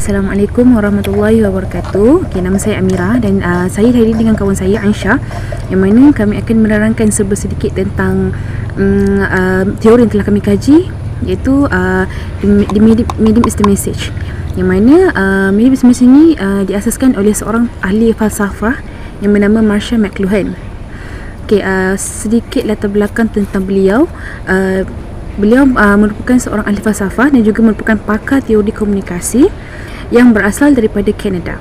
Assalamualaikum warahmatullahi wabarakatuh. Okay, nama saya Amira dan saya hadir dengan kawan saya Aisyah, yang mana kami akan menerangkan sedikit tentang teori yang telah kami kaji, iaitu the medium is the message, yang mana medium is the message ini diasaskan oleh seorang ahli falsafah yang bernama Marshall McLuhan. Okay, sedikit latar belakang tentang beliau. Beliau merupakan seorang ahli falsafah dan juga merupakan pakar teori komunikasi yang berasal daripada Kanada.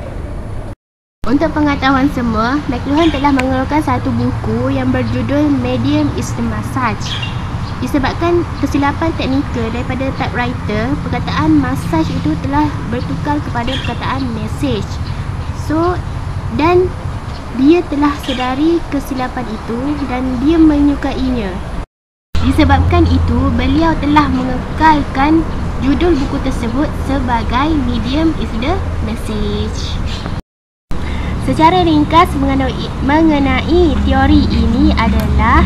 Untuk pengetahuan semua, McLuhan telah mengeluarkan satu buku yang berjudul Medium is the Message. Disebabkan kesilapan teknikal daripada typewriter, perkataan massage itu telah bertukar kepada perkataan message. Dan dia telah sedari kesilapan itu dan dia menyukainya. Disebabkan itu, beliau telah mengekalkan judul buku tersebut sebagai Medium is the Message. Secara ringkas mengenai teori ini adalah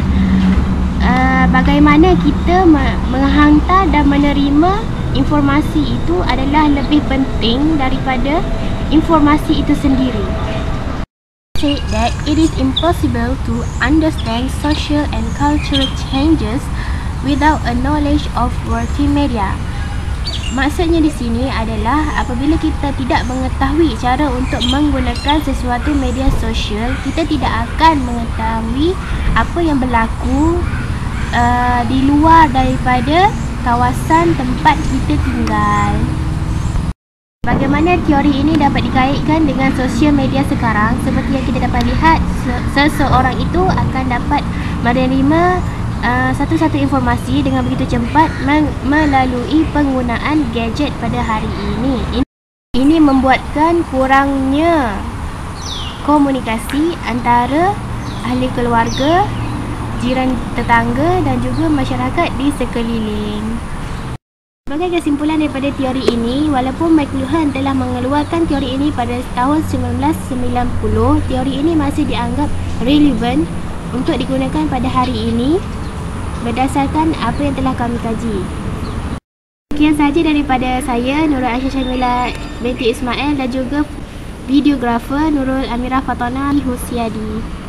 bagaimana kita menghantar dan menerima informasi itu adalah lebih penting daripada informasi itu sendiri. Said that it is impossible to understand social and cultural changes without a knowledge of working media. Maksudnya di sini adalah apabila kita tidak mengetahui cara untuk menggunakan sesuatu media sosial, kita tidak akan mengetahui apa yang berlaku di luar daripada kawasan tempat kita tinggal. Bagaimana teori ini dapat dikaitkan dengan sosial media sekarang? Seperti yang kita dapat lihat, seseorang itu akan dapat menerima satu-satu informasi dengan begitu cepat melalui penggunaan gadget pada hari ini. Ini membuatkan kurangnya komunikasi antara ahli keluarga, jiran tetangga dan juga masyarakat di sekeliling. Sebagai kesimpulan daripada teori ini, walaupun McLuhan telah mengeluarkan teori ini pada tahun 1990, teori ini masih dianggap relevan untuk digunakan pada hari ini berdasarkan apa yang telah kami kaji. Sekian sahaja daripada saya, Nurul Aisyah Syamila binti Ismail, dan juga videografer Nurul Amira Fatona Husyadi.